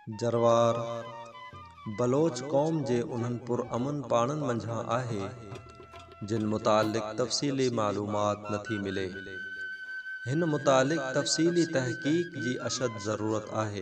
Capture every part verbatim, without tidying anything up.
जरवार बलोच कौम जे उन्हनि पुरअमन पाणनि मंझां आहे जिन मुतालिक़ तफ़सीली मालूमात नथी मिले। हिन मुतालिक़ तफ़सीली तहक़ीक़ जी अशद ज़रूरत आहे।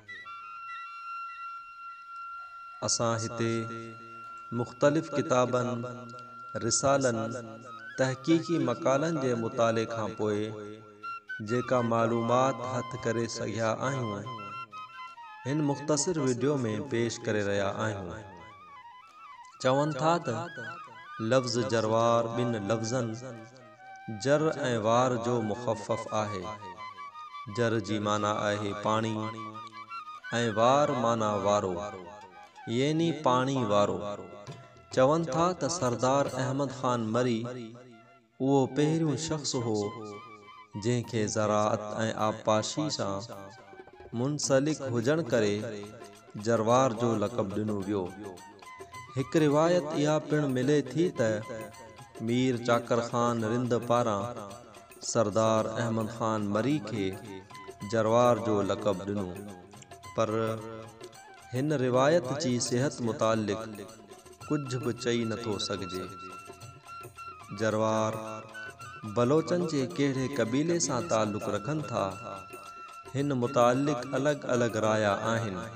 असां हिते मुख़्तलिफ़ किताबनि, रिसालनि, तहक़ीक़ी मक़ालनि जे मुताले खां पोइ जेका मालूमात हथ करे सघिया आहियूं हिन मुख़्तसिर वीडियो में पेश करे रहिया आहियूं। चवनि था त लफ़्ज़ जरवार ॿिन लफ़्ज़नि जर ऐं वार जो मुख़फ़फ़ आहे। जर जी माना आहे पाणी ऐं वार माना वारो यानी पाणी वारो। चवनि था त सरदार अहमद ख़ान मरी उहो पहिरियों शख़्स हो जंहिंखे ज़राअत ऐं आबपाशी सां मुंसलिक हुजण करे जरवार जो लक़ब ॾिनो वियो। हिकु रिवायत इहा पिणु मिले थी त मीर चाकर ख़ान रिंद पारां सरदार अहमद ख़ान मरी खे जरवार जो लक़ब ॾिनो, पर हिन रिवायत जी सिहत मुतालिक़ कुझु बि चई नथो सघिजे। जरवार बलोचनि जे कहिड़े क़बीले सां ताल्लुक़ रखनि था हिन मुतालिक़ अलॻि अलॻि राया आहिनि।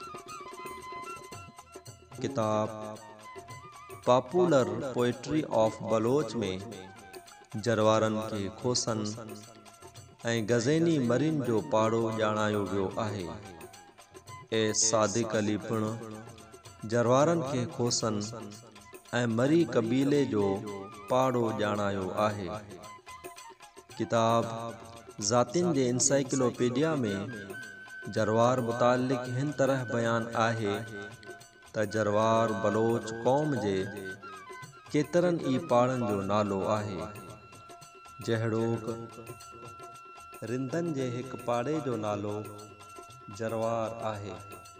किताब पॉपुलर पोइट्री ऑफ बलोच में जरवारनि खे खोसन ऐं गज़ेनी मरीन जो पाड़ो ॼाणायो वियो आहे। ए सादिक अली पिणु जरवारनि खे खोसन ऐं मरी क़बीले जो पाड़ो ॼाणायो आहे। किताब ज़ातियुनि जे इनसाइक्लोपीडिया में जरवार मुतालिक़ हिन तरह बयान आहे त जरवार बलोच कौम जे केतिरनि ई पाड़नि जो नालो आहे, जहिड़ोकि रिंदनि जे हिकु पाड़े जो नालो जरवार आहे।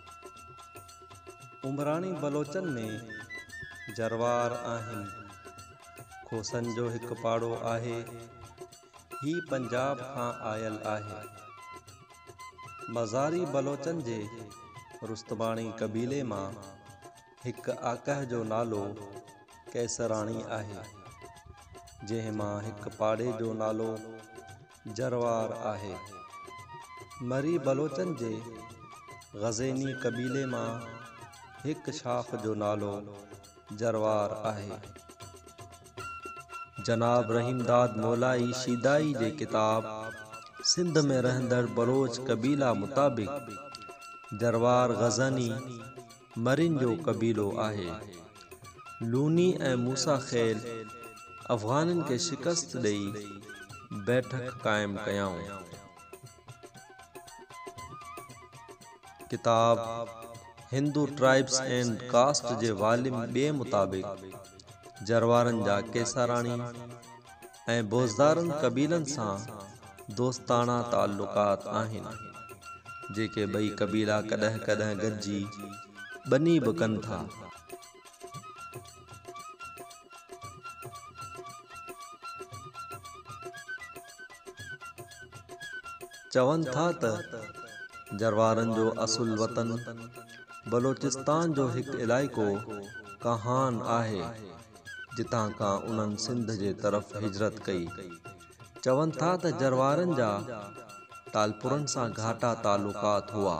उमराणी बलोचनि में जरवार आहिनि। खोसन जो हिकु पाड़ो आहे, ही पंजाब खां आयल आहे। मज़ारी बलोचनि जे रुस्तबाणी क़बीले मां हिकु आकह जो नालो कैसराणी आहे, जंहिं मां हिकु पाड़े जो नालो जरवार आहे। मरी बलोचनि जे ग़ज़ेनी क़बीले मां हिकु शाख़ जो नालो जरवार आहे। जनाब रहीमदाद मौलाई शीदाई जे किताब सिंध में रहंदड़ बलोच क़बीला मुताबिक़ जरवार ग़ज़नी मरिन जो क़बीलो आहे। लूनी ऐं मूसा ख़ैल अफ़ग़ाननि खे शिकस्त ॾेई बैठक क़ाइमु कयाऊं। किताब हिंदू ट्राइब्स एंड कास्ट जे वालिम ॿिए मुताबिक़ जरवारनि जा केसराणी ऐं बोज़दारनि क़बीलनि सां दोस्ताना ताल्लुक़ात आहिनि, जेके ॿई क़बीला कॾहिं कॾहिं गॾिजी ॿनी बि कनि था। चवनि था त जरवारनि जो असुल वतन बलोचिस्तान जो हिकु इलाइक़ो कहान आहे, जितां खां उन्हनि सिंध जे तरफ़ हिजरत कई। चवनि था त जरवारनि जा तालपुरनि सां घाटा ताल्लुक़ात हुआ।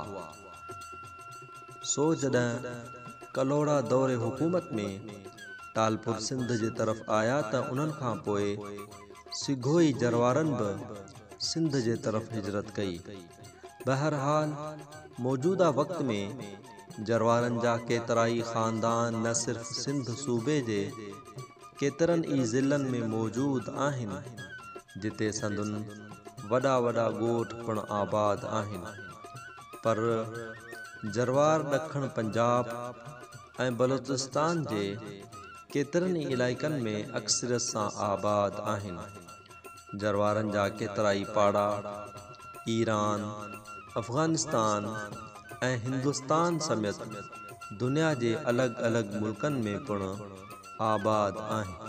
सो जॾहिं कलोड़ा दौरे हुकूमत में तालपुर सिंध जे तरफ़ आया त उन्हनि खां पोइ सिघोई जरवारनि बि सिंध जे तरफ़ हिजरत कई। बहरहाल मौजूदा वक़्त में जरवारनि जा केतिराई ख़ानदान न सिर्फ़ सिंध सूबे जे केतिरनि ई ज़िलनि में मौजूद आहिनि, जिते संदुनि वॾा वॾा ॻोठ पिणु आबाद आहिनि, पर जरवार ॾखण पंजाब ऐं बलोचिस्तान जे केतिरनि ई इलाइक़नि में अक्सरियत सां आबाद आहिनि। जरवारनि जा केतिराई पाड़ा ईरान, अफ़ग़ानिस्तान ऐं हिंदुस्तान समेत दुनिया जे अलॻि अलॻि मुल्कनि में पिणु आबाद आहिनि।